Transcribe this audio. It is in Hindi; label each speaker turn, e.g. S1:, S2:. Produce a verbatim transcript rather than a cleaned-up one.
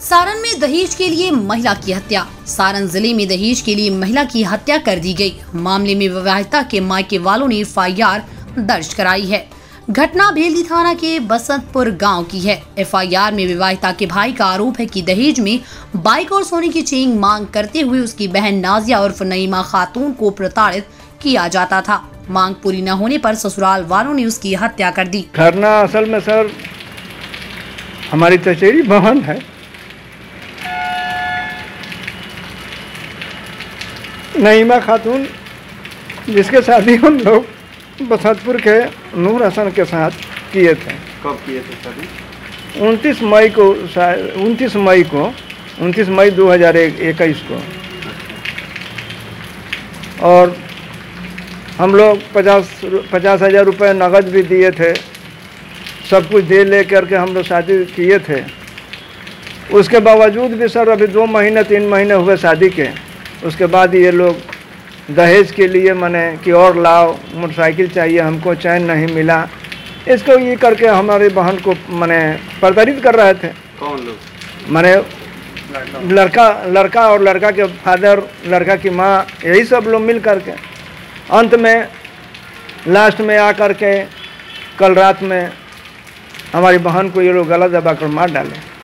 S1: सारण में दहेज के लिए महिला की हत्या। सारण जिले में दहेज के लिए महिला की हत्या कर दी गई। मामले में विवाहिता के मायके वालों ने एफ आई आर दर्ज कराई है। घटना भेल्दी थाना के बसंतपुर गांव की है। एफ आई आर में विवाहिता के भाई का आरोप है कि दहेज में बाइक और सोने की चेन मांग करते हुए उसकी बहन नाजिया उर्फ नईमा खातून को प्रताड़ित किया जाता था। मांग पूरी न होने पर ससुराल वालों ने उसकी हत्या कर दी।
S2: घटना असल में सर हमारी चचेरी बहन है, नईमा खातून, जिसके शादी हम लोग बसंतपुर के नूर हसन के साथ किए थे।
S3: कब किए थे शादी?
S2: उनतीस मई को उनतीस मई को उनतीस मई दो हज़ार इक्कीस को। और हम लोग पचास पचास हज़ार रुपये नगद भी दिए थे। सब कुछ दे ले करके हम लोग शादी किए थे। उसके बावजूद भी सर अभी दो महीने तीन महीने हुए शादी के। उसके बाद ये लोग दहेज के लिए माने कि और लाओ, मोटरसाइकिल चाहिए हमको, चैन नहीं मिला, इसको ये करके हमारी बहन को माने प्रताड़ित कर रहे थे।
S3: कौन लोग?
S2: माने लड़का लड़का और लड़का के फादर, लड़का की माँ, यही सब लोग मिल करके अंत में लास्ट में आ कर के कल रात में हमारी बहन को ये लोग गला दबा कर मार डाले।